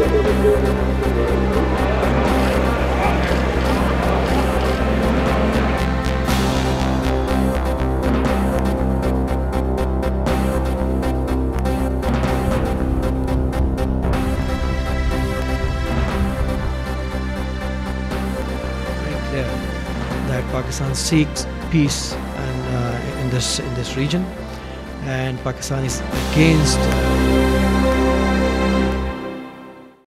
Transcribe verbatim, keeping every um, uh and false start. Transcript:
That Pakistan seeks peace and uh, in this in this region, and Pakistan is against